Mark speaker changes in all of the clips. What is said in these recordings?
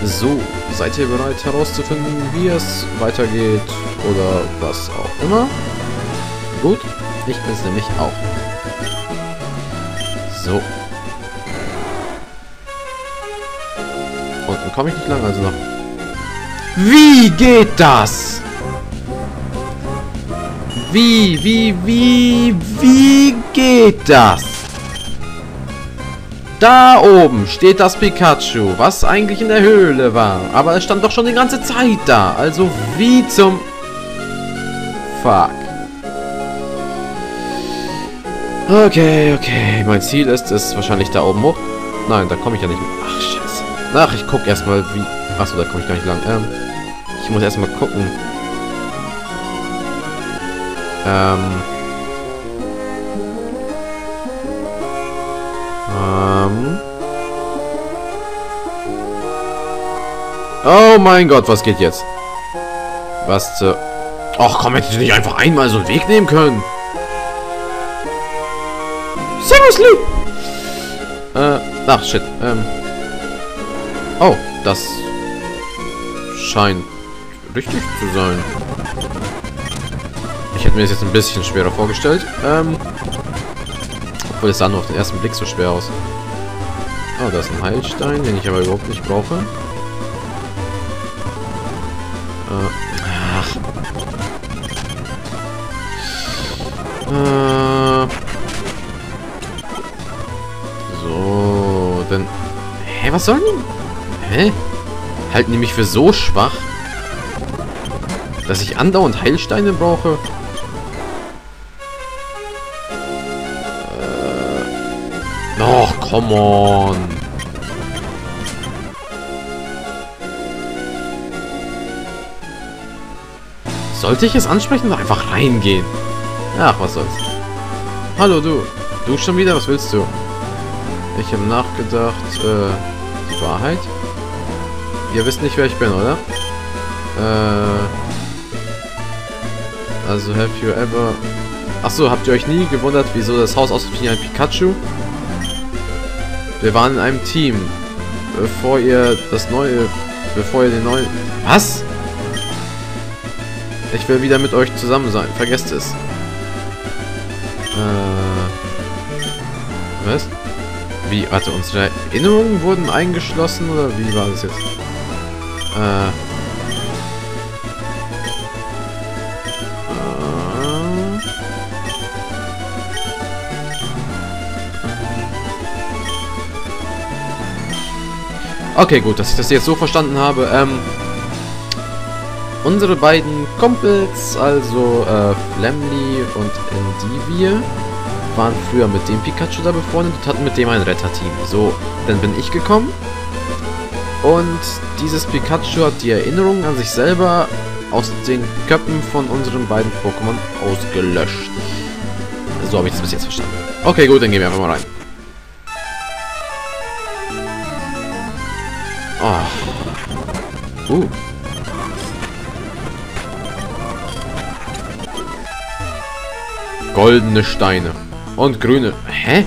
Speaker 1: So, seid ihr bereit herauszufinden, wie es weitergeht oder was auch immer? Gut, ich bin es nämlich auch. So. Unten komme ich nicht lang, also noch. Wie geht das? Wie geht das? Da oben steht das Pikachu, was eigentlich in der Höhle war. Aber es stand doch schon die ganze Zeit da. Also wie zum... Fuck. Okay. Mein Ziel ist es wahrscheinlich da oben hoch. Nein, da komme ich ja nicht mehr. Ach, scheiße. Ach, ich gucke erstmal wie... Achso, da komme ich gar nicht lang. Ich muss erstmal gucken. Oh mein Gott, was geht jetzt? Was zur... Ach komm, hätte ich nicht einfach einmal so einen Weg nehmen können? Seriously? Ach, shit. Oh, das scheint richtig zu sein. Ich hätte mir das jetzt ein bisschen schwerer vorgestellt. Obwohl es sah nur auf den ersten Blick so schwer aus. Oh, da ist ein Heilstein, den ich aber überhaupt nicht brauche. So, dann... Hä, was soll denn? Hä? Halten die mich für so schwach, dass ich andauernd Heilsteine brauche? Oh, come on. Sollte ich es ansprechen oder einfach reingehen? Ach, was soll's. Hallo, du. Du schon wieder? Was willst du? Ich habe nachgedacht, die Wahrheit? Ihr wisst nicht, wer ich bin, oder? Also, have you ever... Achso, habt ihr euch nie gewundert, wieso das Haus aussieht wie ein Pikachu? Wir waren in einem Team, bevor ihr den neuen... Was? Ich will wieder mit euch zusammen sein, vergesst es. Was? Wie? Warte, unsere Erinnerungen wurden eingeschlossen, oder wie war das jetzt? Okay, gut, dass ich das jetzt so verstanden habe. Unsere beiden Kumpels, also Flamly und Endivir, waren früher mit dem Pikachu da befreundet und hatten mit dem ein Retterteam. So, dann bin ich gekommen und dieses Pikachu hat die Erinnerungen an sich selber aus den Köpfen von unseren beiden Pokémon ausgelöscht. So habe ich das bis jetzt verstanden. Okay, gut, dann gehen wir einfach mal rein. Oh. Goldene Steine. Und grüne. Hä?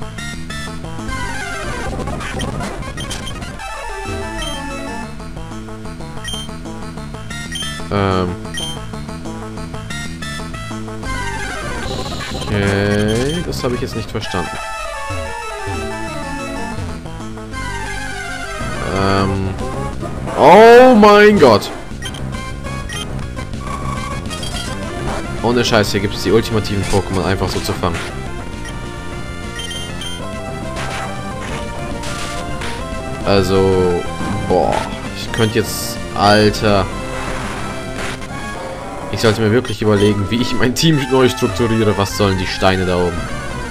Speaker 1: Okay. Das habe ich jetzt nicht verstanden. Oh mein Gott. Ohne Scheiß, hier gibt es die ultimativen Pokémon einfach so zu fangen. Also, boah, ich könnte jetzt, Alter. Ich sollte mir wirklich überlegen, wie ich mein Team neu strukturiere. Was sollen die Steine da oben?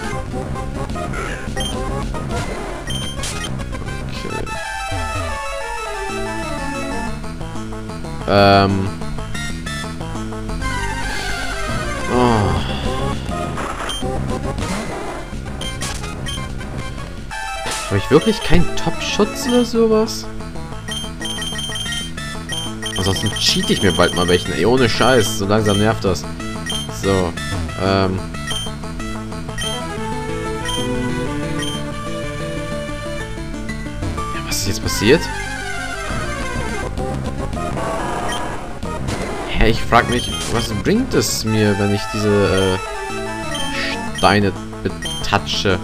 Speaker 1: Habe ich wirklich keinen Top-Schutz oder sowas? Ansonsten cheat ich mir bald mal welchen. Ey, ohne Scheiß. So langsam nervt das. So. Ja, was ist jetzt passiert? Hä, ich frag mich, was bringt es mir, wenn ich diese Steine betatsche?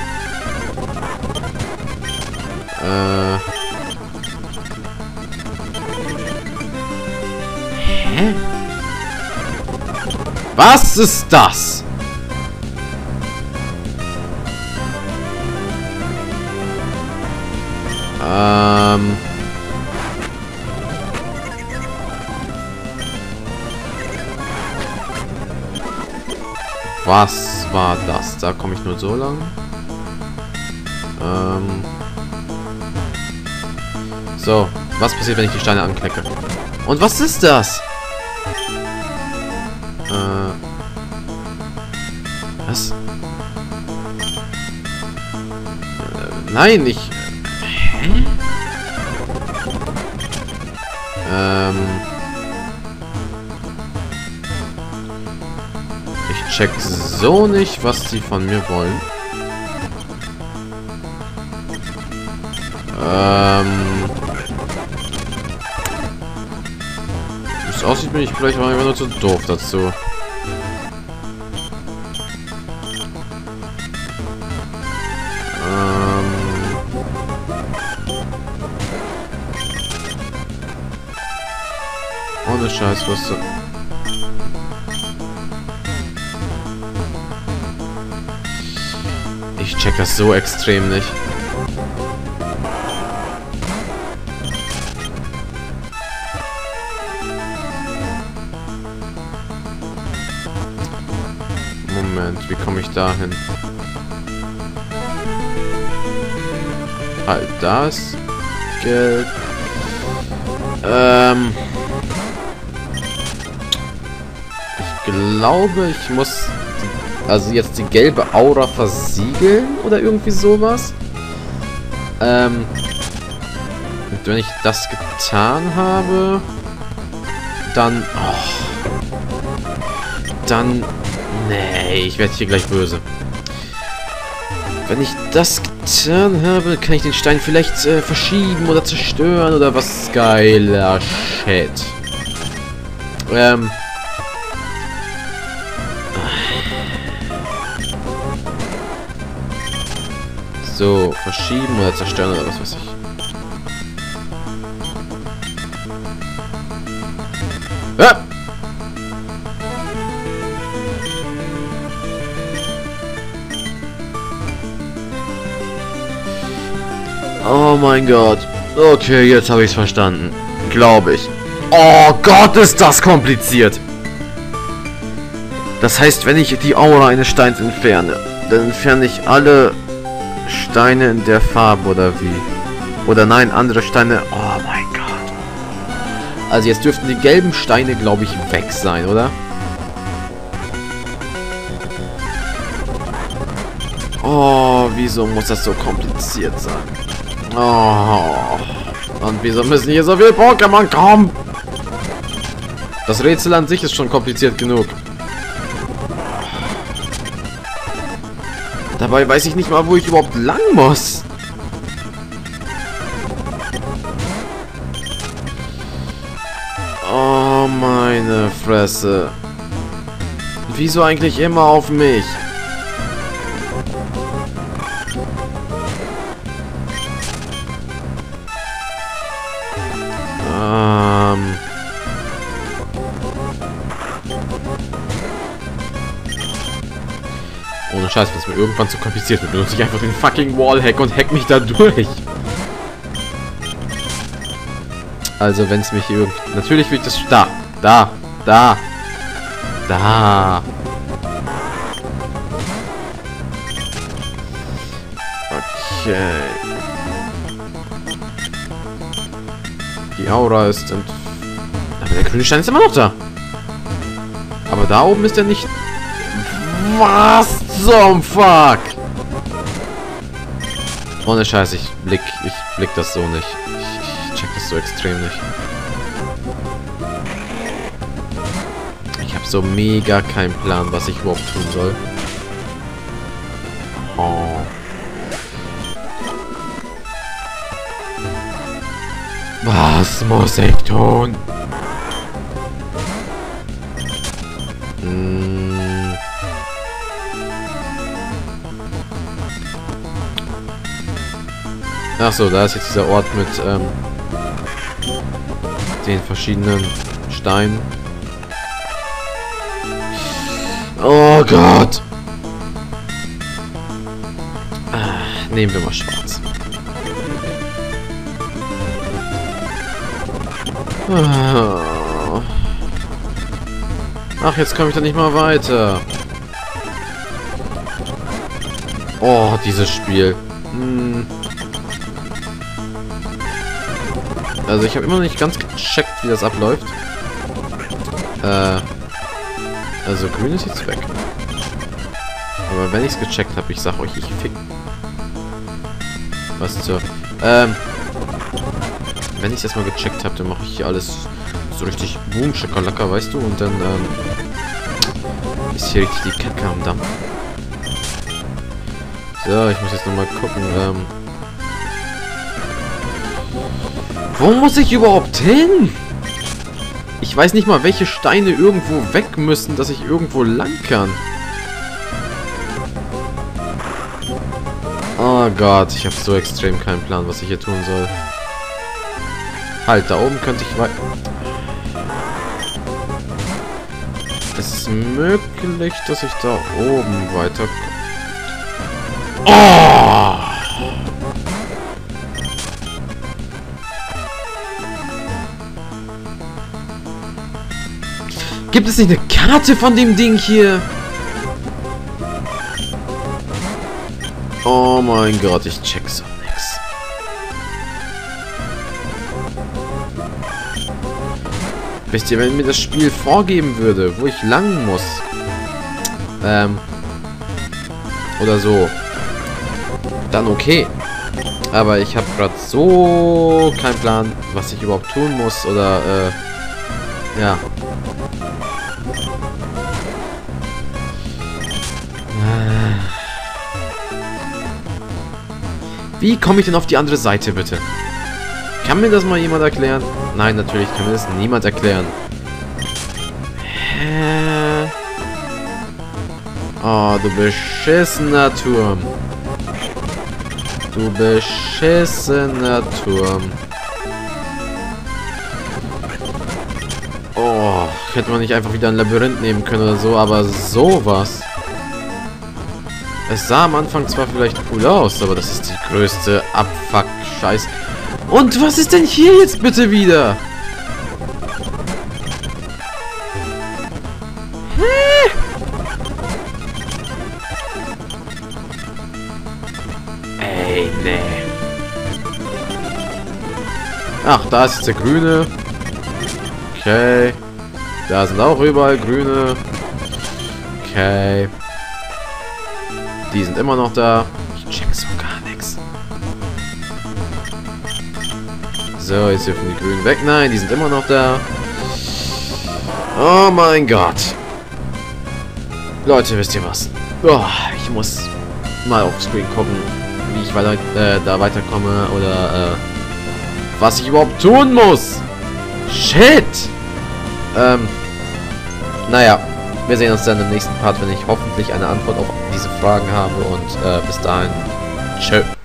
Speaker 1: Hä? Was ist das? Was war das? Da komme ich nur so lang. So, was passiert, wenn ich die Steine anklicke? Und was ist das? Was? Nein, ich... Hä? Ich check so nicht, was sie von mir wollen. Wie es aussieht, bin ich vielleicht auch einfach nur zu doof dazu. Ohne Scheiß, was so... Ich check das so extrem nicht. Moment, wie komme ich da hin? Halt, das Geld. Ich glaube, ich muss also jetzt die gelbe Aura versiegeln oder irgendwie sowas. Und wenn ich das getan habe, dann... Oh, dann... Nee, ich werde hier gleich böse. Wenn ich das getan habe, kann ich den Stein vielleicht verschieben oder zerstören oder was geiler Shit. So, verschieben oder zerstören oder was weiß ich. Ah! Oh mein Gott. Okay, jetzt habe ich es verstanden. Glaube ich. Oh Gott, ist das kompliziert. Das heißt, wenn ich die Aura eines Steins entferne, dann entferne ich alle Steine in der Farbe oder wie? Oder nein, andere Steine. Oh mein Gott. Also jetzt dürften die gelben Steine, glaube ich, weg sein, oder? Oh, wieso muss das so kompliziert sein? Oh. Und wieso müssen hier so viele Pokémon kommen? Das Rätsel an sich ist schon kompliziert genug. Dabei weiß ich nicht mal, wo ich überhaupt lang muss. Oh, meine Fresse. Wieso eigentlich immer auf mich? Ohne Scheiß, wenn es mir irgendwann zu kompliziert wird, benutze ich einfach den fucking Wallhack und hack mich da durch. Also, wenn es mich hier irgendwie... Natürlich will ich das... Da. Okay. Die Aura ist... Aber der grüne Stein ist immer noch da. Aber da oben ist er nicht... Was zum Fuck? Ohne Scheiß, ich blick das so nicht. Ich check das so extrem nicht. Ich habe so mega keinen Plan, was ich überhaupt tun soll. Oh. Was muss ich tun? Achso, da ist jetzt dieser Ort mit den verschiedenen Steinen. Oh Gott! Nehmen wir mal schwarz. Ach, jetzt komme ich da nicht mal weiter. Oh, dieses Spiel. Also ich habe immer noch nicht ganz gecheckt, wie das abläuft. Also grün ist jetzt weg. Aber wenn ich es gecheckt habe, ich sag euch, ich fick. Was zur... wenn ich das mal gecheckt habe, dann mache ich hier alles so richtig boom, Schakalaka, weißt du? Und dann ist hier richtig die Kacke am Dampf. So, ich muss jetzt nochmal gucken. Wo muss ich überhaupt hin? Ich weiß nicht mal, welche Steine irgendwo weg müssen, dass ich irgendwo lang kann. Oh Gott, ich habe so extrem keinen Plan, was ich hier tun soll. Halt, da oben könnte ich weiter... Es ist möglich, dass ich da oben weiterkomme. Oh! Gibt es nicht eine Karte von dem Ding hier? Oh mein Gott, ich check so nix. Wisst ihr, wenn mir das Spiel vorgeben würde, wo ich lang muss, oder so, dann okay. Aber ich habe gerade so keinen Plan, was ich überhaupt tun muss, oder, ja. Wie komme ich denn auf die andere Seite, bitte? Kann mir das mal jemand erklären? Nein, natürlich kann mir das niemand erklären. Hä? Oh, du beschissener Turm. Du beschissener Turm. Oh, hätte man nicht einfach wieder ein Labyrinth nehmen können oder so, aber sowas. Es sah am Anfang zwar vielleicht cool aus, aber das ist die größte Abfuck-Scheiß. Und was ist denn hier jetzt bitte wieder? Hä? Ey, nee. Ach, da ist jetzt der grüne. Okay. Da sind auch überall grüne. Okay. Die sind immer noch da. Ich check so gar nichts. So, jetzt dürfen die Grünen weg. Nein, die sind immer noch da. Oh mein Gott. Leute, wisst ihr was? Oh, ich muss mal auf Screen gucken, wie ich weiter, da weiterkomme oder was ich überhaupt tun muss. Shit. Naja. Wir sehen uns dann im nächsten Part, wenn ich hoffentlich eine Antwort auf diese Fragen habe. Und bis dahin, tschö.